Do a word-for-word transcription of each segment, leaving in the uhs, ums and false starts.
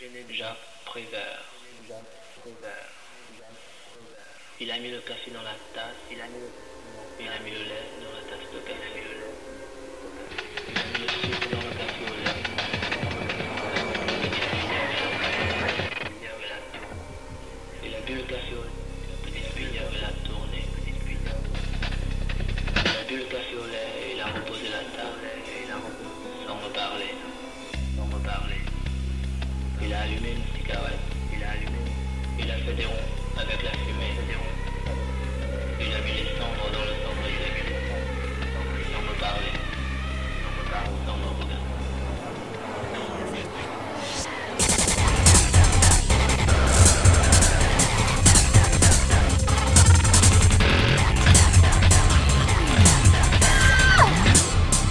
Jacques Prévert. Il a mis le café dans la tasse, il a mis le, il a mis le lait dans la tasse de café. Il a mis le sucre dans le café au lait. Il a bu le café au lait. Petite cuillère, il a tourné. Il a bu le café au lait et il a reposé la table. Sans me parler. Sans me parler. Il a allumé une cigarette. Il a allumé. Il a fait des ronds avec la fumée. Il a mis les cendres dans le cendrier. Sans me parler. Sans me parler. Sans me regarder.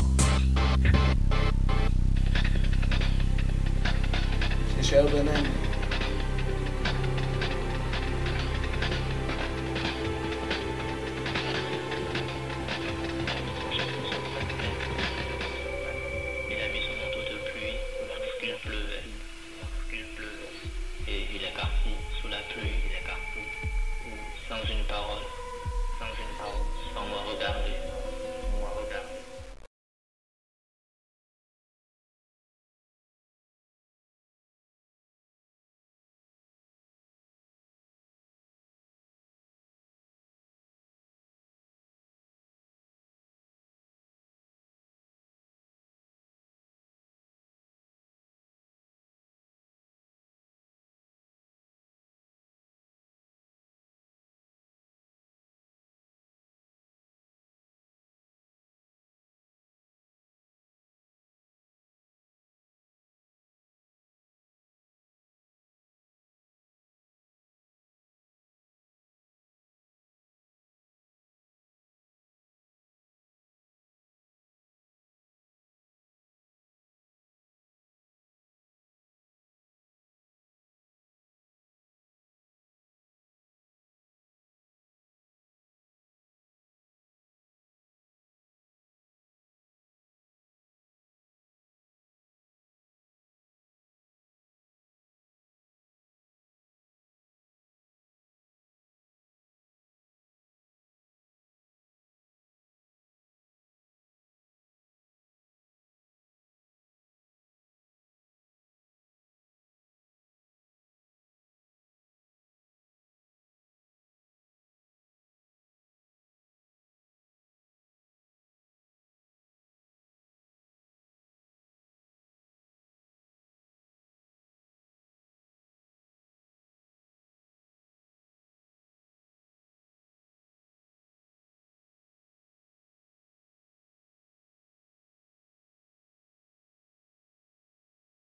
شباب انا